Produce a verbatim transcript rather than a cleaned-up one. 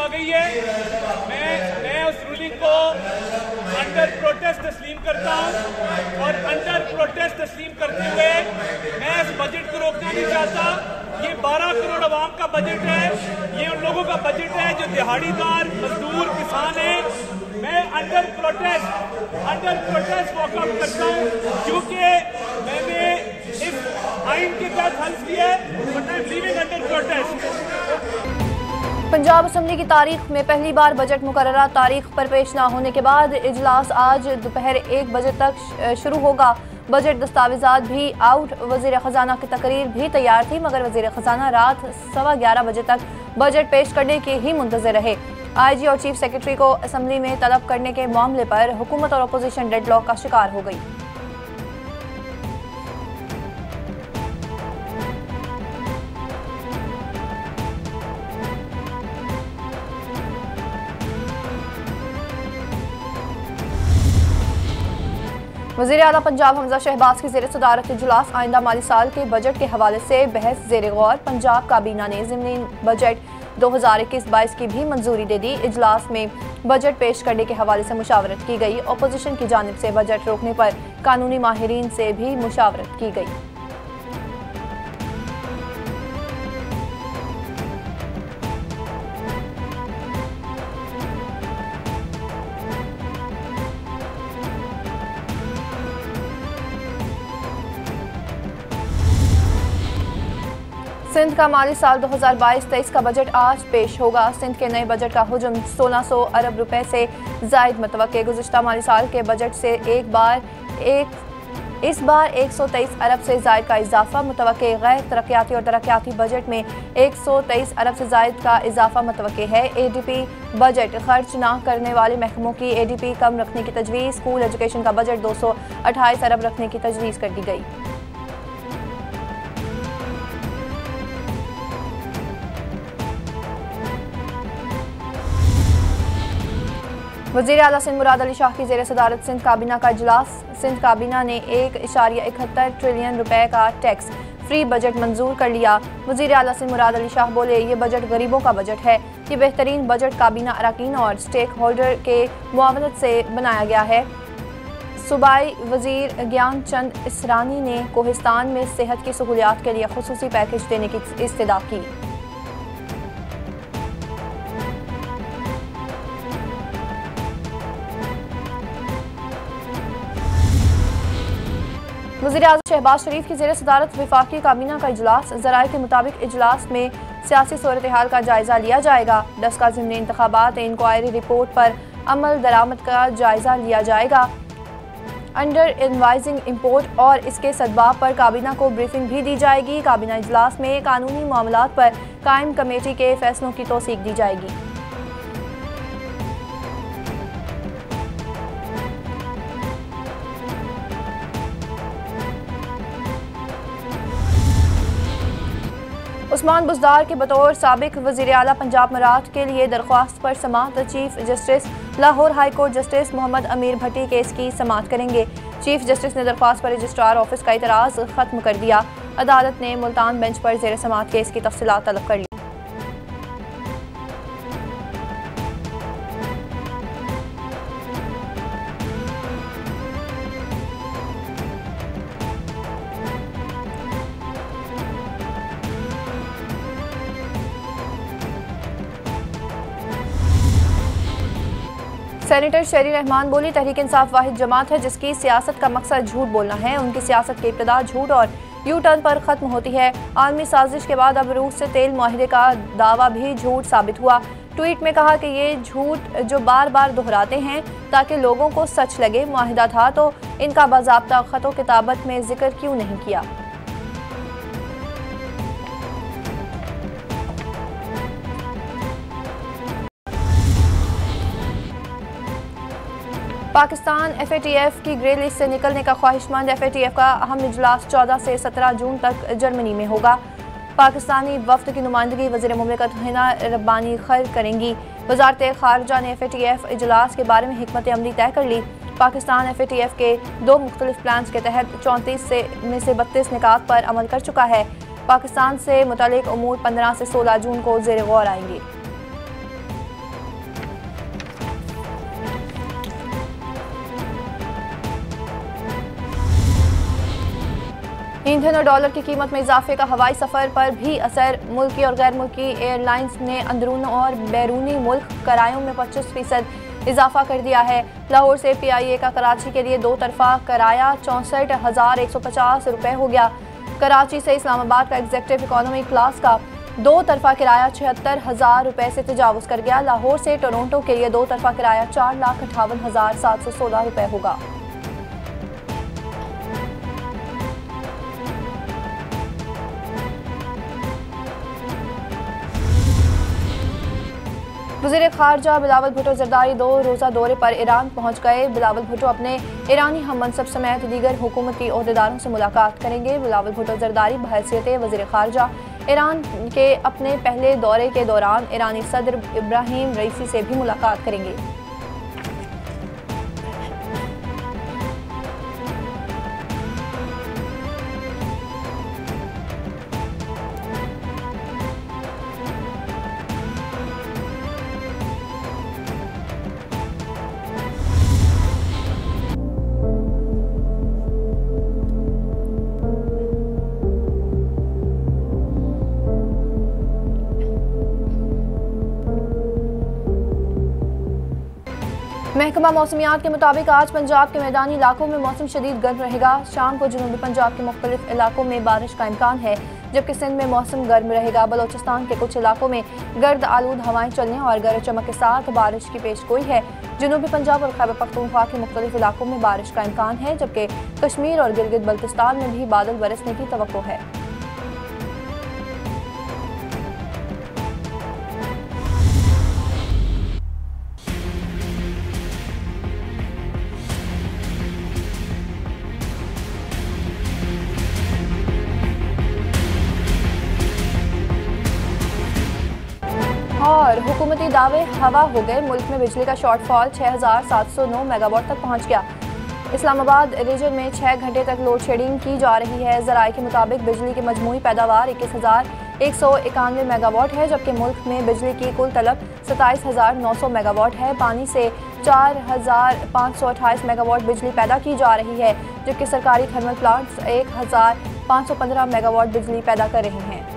आ गई है। मैं मैं उस रूलिंग को अंडर प्रोटेस्ट तस्लीम करता हूँ और अंडर प्रोटेस्ट तस्लीम करते हुए मैं इस बजट को रोकना नहीं चाहता। ये बारह करोड़ आवाम का बजट है, ये उन लोगों का बजट है जो दिहाड़ीदार मजदूर किसान है। मैं under protest under protest walkout करता हूँ क्योंकि मैंने इस आइन के तहत हल्फ किया है, but I am leaving under protest. Punjab assembly की तारीख में पहली बार बजट मुकर्ररा तारीख पर पेश न होने के बाद इजलास आज दोपहर एक बजे तक शुरू होगा। बजट दस्तावेजात भी आउट, वजीर खजाना की तकरीर भी तैयार थी, मगर वजीर खजाना रात सवा ग्यारह बजे तक बजट पेश करने के ही मुंतज़िर रहे। आई जी और चीफ सेक्रेटरी को असम्बली में तलब करने के मामले पर हुकूमत और अपोजिशन डेडलॉक का शिकार हो गई। वज़ीर आला पंजाब हमजा शहबाज की ज़ेर सदारत इजलास आइंदा माली साल के बजट के हवाले से बहस ज़ेर गौर। पंजाब काबीना ने ज़िमनी बजट दो हज़ार इक्कीस बाईस की भी मंजूरी दे दी। इजलास में बजट पेश करने के हवाले से मुशावरत की गई। अपोजिशन की जानिब से बजट रोकने पर कानूनी माहिरीन से भी मुशावरत की गई। सिंध का माली साल दो हज़ार बाईस तेईस का बजट आज पेश होगा। सिंध के नए बजट का हुजम सोलह सौ अरब रुपए से जायद मुतवक्के। गुज़िश्ता माली साल के बजट से एक बार एक इस बार एक सौ तेईस अरब से जायद का इजाफा मुतवक्के। गैर तरक्याती और तरक्याती बजट में एक सौ तेईस अरब से जायद का इजाफा मुतवक्के है। ए डी पी बजट खर्च ना करने वाले महकमों की ए डी पी कम रखने की तजवीज़। स्कूल एजुकेशन का बजट दो सौ अट्ठाईस अरब रखने की तजवीज़ कर दी गई। वज़ीर आला सिंध मुराद अली शाह की ज़ेर सदारत सिंध काबीना का इजलास। सिंध काबीना ने एक इशारिया इकहत्तर ट्रिलियन रुपए का टैक्स फ्री बजट मंजूर कर लिया। वज़ीर आला सिंध मुराद अली शाह बोले, ये बजट गरीबों का बजट है। ये बेहतरीन बजट काबीना अरकान और स्टेक होल्डर के मुआवनत से बनाया गया है। सूबाई वज़ीर ज्ञान चंद इसरानी ने कोहिस्तान में सेहत की सहूलियात के लिए खुसूसी पैकेज देने की इस्तदा की। वज़ीर आज़म शहबाज शरीफ की ज़ेर सदारत वफाकी काबीना का इजलास। ज़राए के मुताबिक इजलास में सियासी सूरत हाल का जायज़ा लिया जाएगा। दस का ज़िमनी इंतखाबात इंक्वायरी रिपोर्ट पर अमल दरामद का जायज़ा लिया जाएगा। अंडर इनवाइजिंग इम्पोर्ट और इसके सदबाब पर काबीना को ब्रीफिंग भी दी जाएगी। काबीना इजलास में कानूनी मामलात पर कायम कमेटी के फैसलों की तौसीक दी जाएगी। उस्मान बुज़दार के बतौर साबिक वज़ीर आला पंजाब मराठ के लिए दरख्वास्त पर समाअत chief justice Lahore high court justice Mohammad Amir Bhatti case की समाअत करेंगे। चीफ जस्टिस ने दरख्वास्त पर रजिस्ट्रार ऑफिस का इतराज़ खत्म कर दिया। अदालत ने मुल्तान बेंच पर ज़ेर समाअत केस की तफसीलात तलब कर ली। सेनेटर शेरी रहमान बोली, तहरीक इंसाफ वाहिद जमात है जिसकी सियासत का मकसद झूठ बोलना है। उनकी सियासत की इब्तिदा झूठ और यू टर्न पर ख़त्म होती है। आलमी साजिश के बाद अब रूस से तेल मुआहिदे का दावा भी झूठ साबित हुआ। ट्वीट में कहा कि ये झूठ जो बार बार दोहराते हैं ताकि लोगों को सच लगे। मुआहिदा था तो इनका बाज़ाब्ता ख़तो किताबत में जिक्र क्यों नहीं किया। Pakistan F A T F की ग्रे लिस्ट से निकलने का ख्वाहिशमंद। एफ ए टी एफ का अहम इजलास चौदह से सत्रह जून तक जर्मनी में होगा। पाकिस्तानी वफ्द की नुमाइंदगी वज़ीर मुमलिकत हिना रब्बानी खैर करेंगी। वज़ारत खारजा ने एफ ए टी एफ इजलास के बारे में हिकमत अमली तय कर ली। Pakistan F A T F के दो मुख्तलिफ प्लान के तहत चौंतीस से में से बत्तीस निकात पर अमल कर चुका है। पाकिस्तान से मुतल्लिक उमूर पंद्रह से सोलह जून को ज़ेर गौर आएंगे। ईंधन और डॉलर की कीमत में इजाफे का हवाई सफ़र पर भी असर। मुल्की और गैर मुल्की एयरलाइंस ने अंदरून और बैरूनी मुल्क किरायों में पच्चीस फीसद इजाफा कर दिया है। लाहौर से पी आई ए का कराची के लिए दो तरफा किराया चौंसठ हज़ार एक सौ पचास रुपये हो गया। कराची से इस्लामाबाद का एग्जीक्यूटिव इकॉनमी क्लास का दो तरफा किराया छिहत्तर हज़ार रुपये से तजावुज़ कर गया। लाहौर से टोरंटो के लिए दो तरफा किराया चार लाख अठावन हज़ार सात सौ सोलह रुपये होगा। वज़ीर ख़ारजा बिलावल भुट्टो ज़रदारी दो रोज़ा दौरे पर ईरान पहुँच गए। बिलावल भुट्टो अपने ईरानी हम मनसब समेत दीगर हुकूमती ओहदेदारों से मुलाकात करेंगे। बिलावल भुट्टो ज़रदारी बहैसियत वज़ीर ख़ारजा ईरान के अपने पहले दौरे के दौरान ईरानी सदर इब्राहिम रईसी से भी मुलाकात करेंगे। महकमा मौसमियात के मुताबिक आज पंजाब के मैदानी इलाकों में मौसम शदीद गर्म रहेगा। शाम को जनूबी पंजाब के मुख्तलिफ इलाकों में बारिश का इम्कान है, जबकि सिंध में मौसम गर्म रहेगा। बलोचिस्तान के कुछ इलाकों में गर्द आलूद हवाएं चलने और गरज चमक के साथ बारिश की पेशगोई है। जनूबी पंजाब और खैबर पख्तूनख्वा के मुख्तलिफ इलाकों में बारिश का इम्कान है, जबकि कश्मीर और गिलगित बल्तिस्तान में भी बादल बरसने की तवक्को है। और हुकूमती दावे हवा हो गए। मुल्क में बिजली का शॉर्टफॉल छः हज़ार सात सौ नौ मेगावाट तक पहुंच गया। इस्लामाबाद रीजन में छः घंटे तक लोड शेडिंग की जा रही है। ज़राए के मुताबिक बिजली की मजमूई पैदावार इक्कीस हज़ार एक सौ इक्यानवे मेगावाट है, जबकि मुल्क में बिजली की कुल तलब सत्ताईस हज़ार नौ सौ मेगावाट है। पानी से चार हज़ार पाँच सौ अट्ठाईस मेगावाट बिजली पैदा की जा रही है, जबकि सरकारी थर्मल प्लांट्स एक हज़ार पाँच सौ पंद्रह मेगावाट बिजली पैदा कर रहे हैं।